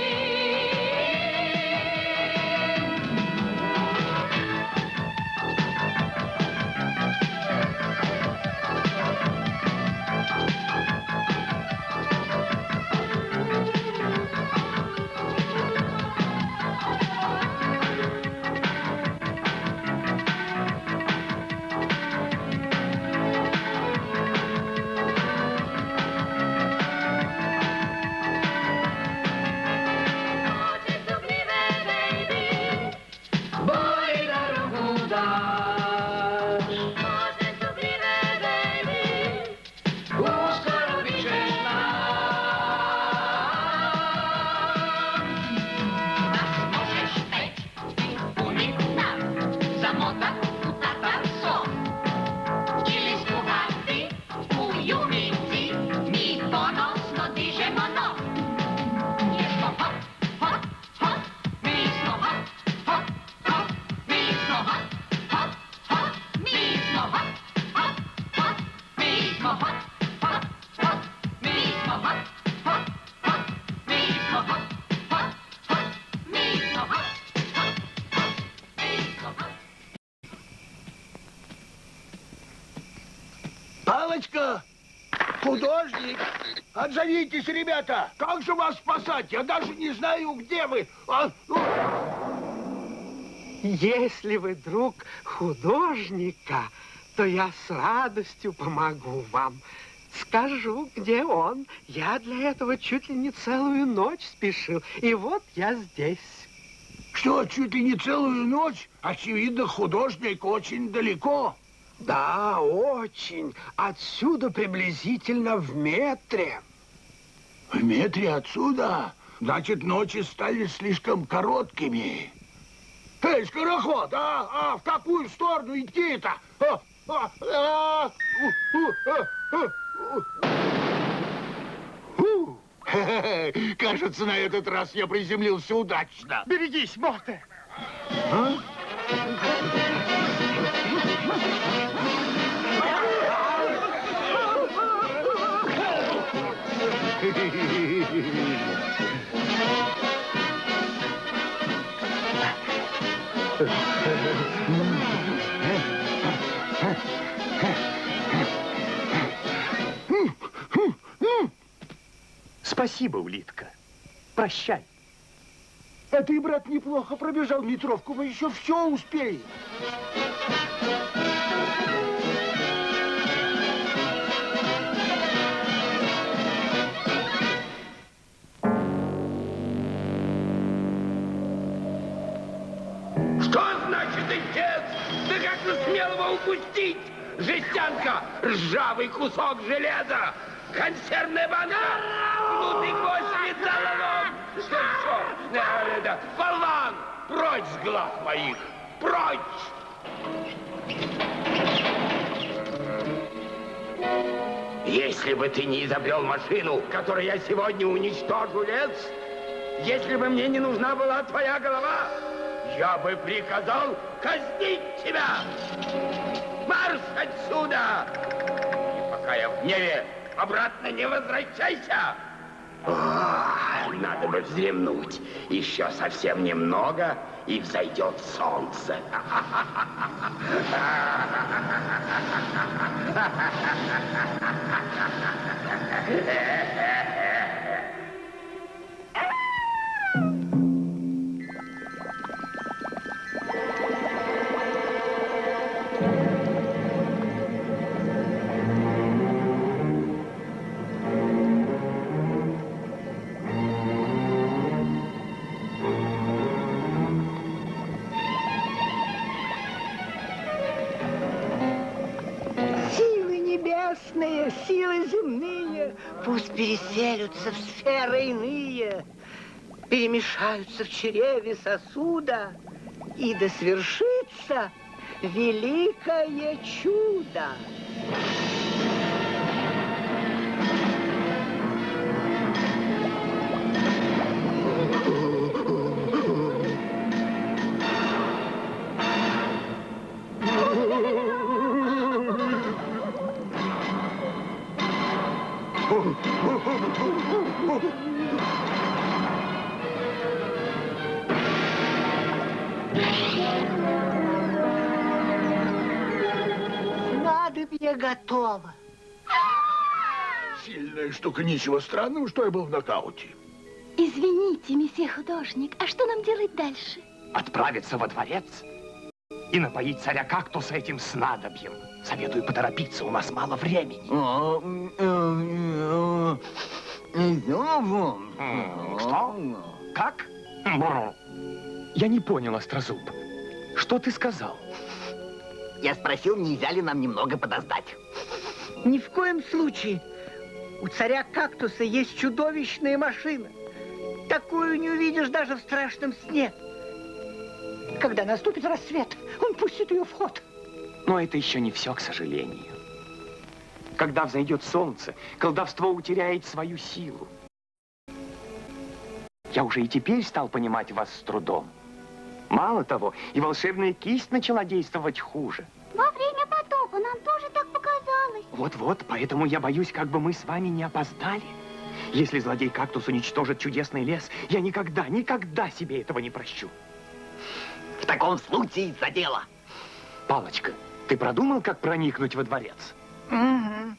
Палочка! Художник! Отзовитесь, ребята! Как же вас спасать? Я даже не знаю, где вы. А, ну... Если вы друг художника, то я с радостью помогу вам. Скажу, где он. Я для этого чуть ли не целую ночь спешил. И вот я здесь. Что, чуть ли не целую ночь? Очевидно, художник очень далеко. Да, очень. Отсюда приблизительно в метре. В метре отсюда? Значит, ночи стали слишком короткими. Эй, скороход, а, а в какую сторону идти-то? А, а, а, у, у, а, а, у. Кажется, на этот раз я приземлился удачно. Берегись, Моте! А? Спасибо, улитка. Прощай. А ты, брат, неплохо пробежал метровку. Вы еще все успеете. Что значит исчез? Да как же смел его упустить? Жестянка, ржавый кусок железа, консервная банка, гнутый гвоздь металлолом. Что еще? Да, да, болван, прочь с глаз моих, прочь! Если бы ты не изобрел машину, которой я сегодня уничтожу лес, если бы мне не нужна была твоя голова, я бы приказал казнить тебя! Марш отсюда! И пока я в гневе, обратно не возвращайся! О, надо бы вздремнуть. Еще совсем немного, и взойдет солнце. Силы земные пусть переселятся в сферы иные, перемешаются в чреве сосуда и да свершится великое чудо. Снадобье готово. Сильная штука, ничего странного, что я был в нокауте. Извините, месье художник, а что нам делать дальше? Отправиться во дворец и напоить царя кактуса этим снадобьем. Советую поторопиться, у нас мало времени. Что? Как? Я не понял, Острозуб. Что ты сказал? Я спросил, нельзя ли нам немного подождать. Ни в коем случае. У царя кактуса есть чудовищная машина. Такую не увидишь даже в страшном сне. Когда наступит рассвет, он пустит ее в ход. Но это еще не все, к сожалению. Когда взойдет солнце, колдовство утеряет свою силу. Я уже и теперь стал понимать вас с трудом. Мало того, и волшебная кисть начала действовать хуже. Во время потопа нам тоже так показалось. Вот-вот, поэтому я боюсь, как бы мы с вами не опоздали. Если злодей-кактус уничтожит чудесный лес, я никогда, никогда себе этого не прощу. В таком случае за дело. Палочка, ты продумал, как проникнуть во дворец? Угу.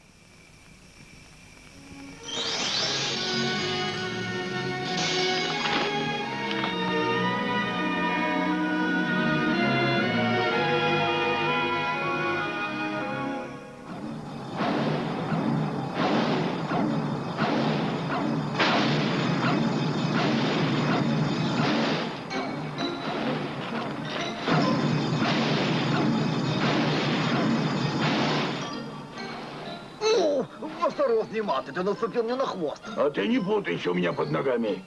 Осторожней, маты, ты наступил мне на хвост. А ты не путайся у меня под ногами.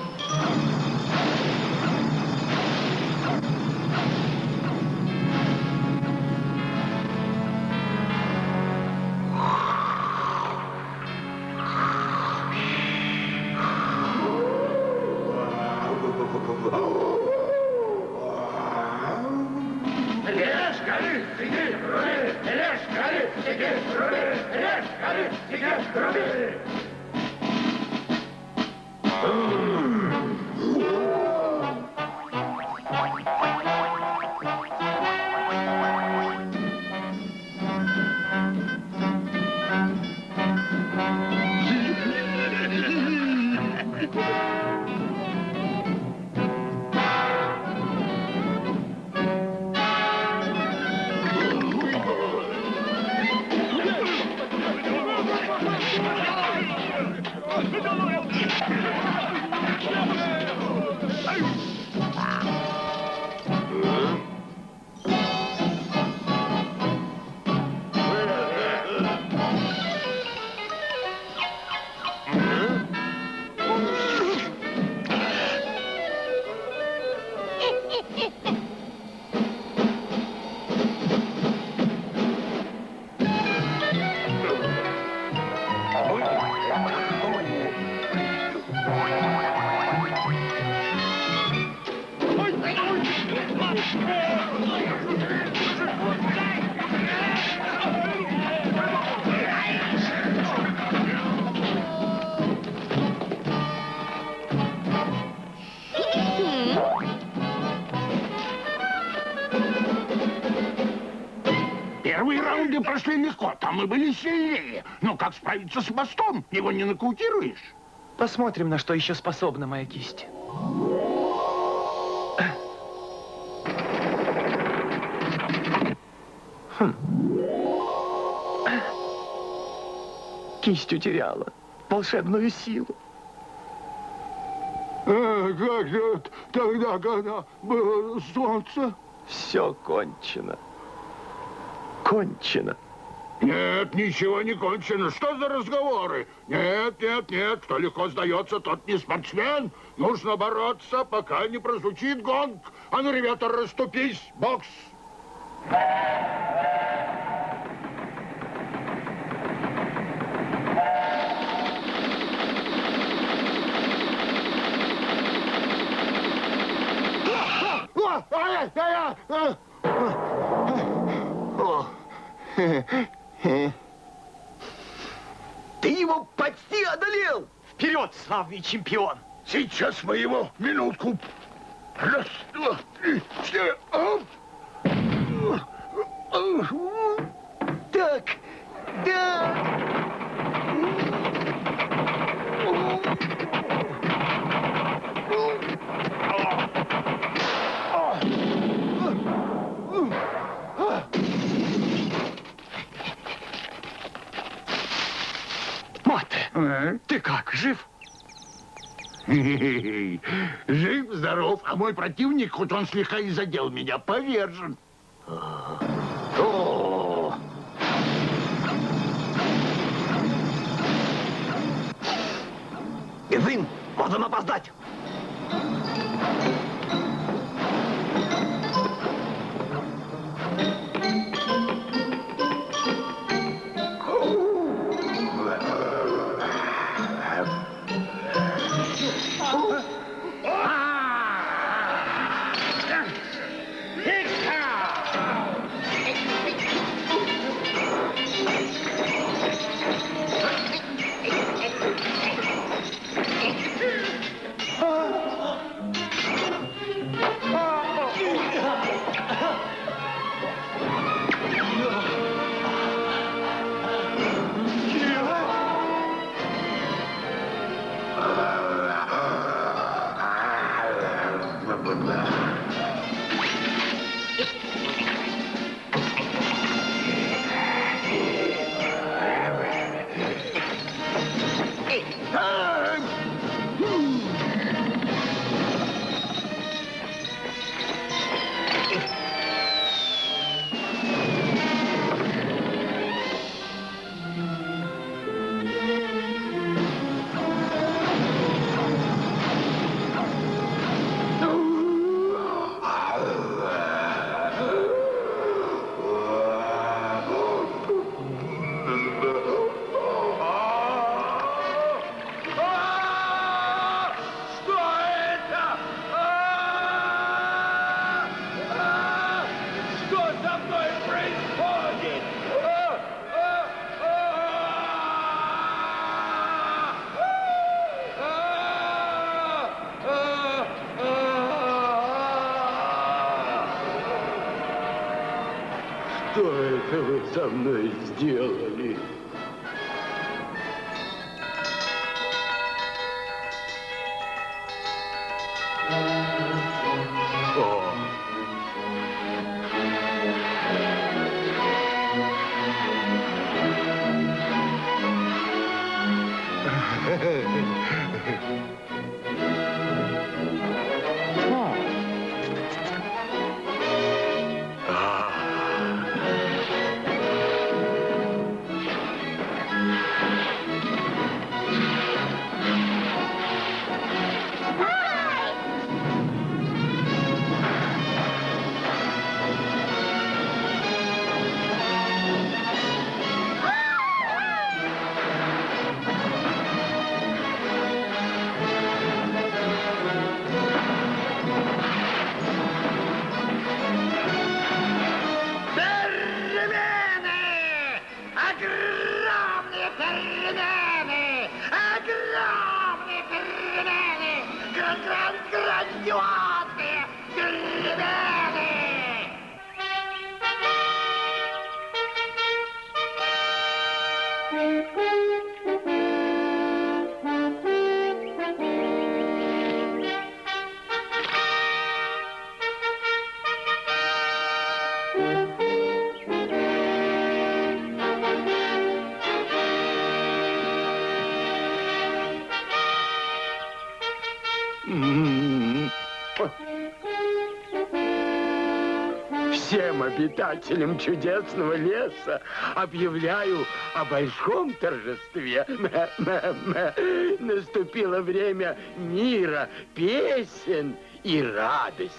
Первые раунды прошли легко, там мы были сильнее. Но как справиться с мостом? Его не нокаутируешь. Посмотрим, на что еще способна моя кисть. Хм. Кисть утеряла волшебную силу. А как же тогда, когда было солнце? Все кончено. Кончено. Нет, ничего не кончено. Что за разговоры? Нет, нет, нет. Кто легко сдается, тот не спортсмен. Нужно бороться, пока не прозвучит гонг. А ну, ребята, расступись. Бокс. Ты его почти одолел! Вперед, славный чемпион! Сейчас мы его, минутку. Раз, два, три, четыре. Оп. Так, да. Мате, ты как, жив? Жив-здоров, а мой противник, хоть он слегка и задел меня, повержен. О! Изым, можем опоздать. Что это вы со мной сделали? О! Грандиозные перемены! всем обитателям чудесного леса объявляю о большом торжестве. Мэ-мэ-мэ. Наступило время мира, песен и радости.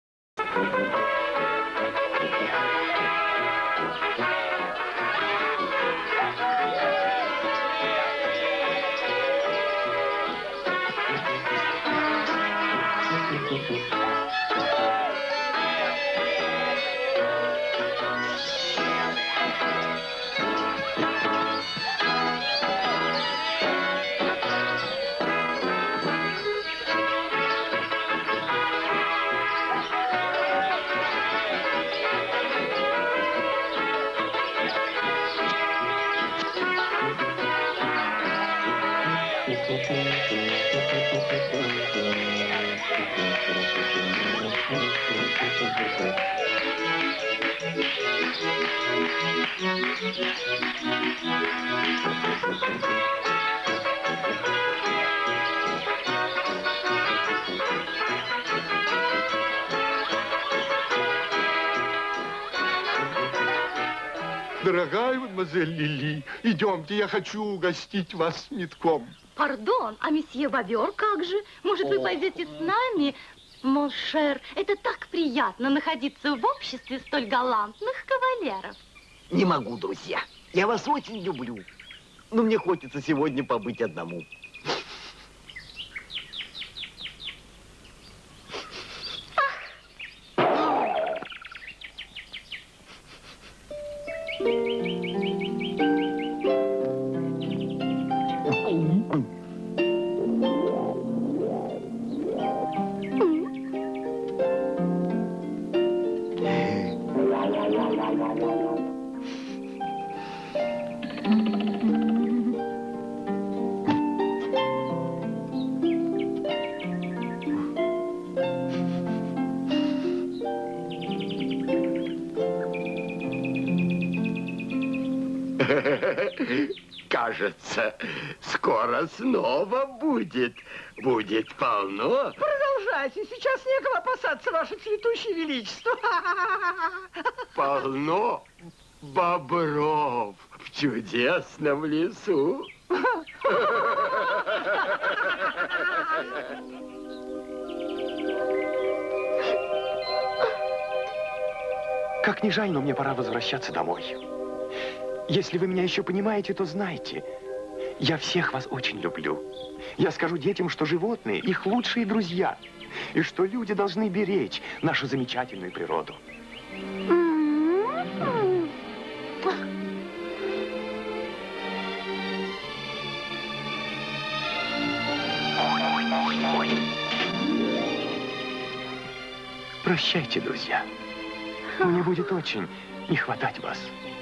Дорогая мадемуазель Лили, идемте, я хочу угостить вас метком. Пардон, а месье Бобер как же? Может, вы пойдете с нами? Моншер, это так приятно находиться в обществе столь галантных кавалеров. Не могу, друзья. Я вас очень люблю. Но мне хочется сегодня побыть одному. Кажется, скоро снова будет. Будет полно. Продолжайте, сейчас некого опасаться, ваше цветущее величество. Полно бобров в чудесном лесу. Как ни жаль, но мне пора возвращаться домой. Если вы меня еще понимаете, то знайте, я всех вас очень люблю. Я скажу детям, что животные их лучшие друзья, и что люди должны беречь нашу замечательную природу. Прощайте, друзья. Мне будет очень не хватать вас.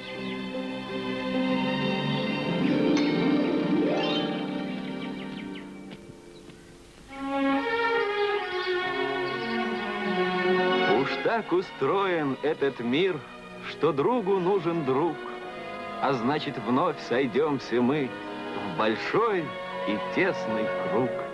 Уж так устроен этот мир, что другу нужен друг. А значит, вновь сойдемся мы в большой и тесный круг.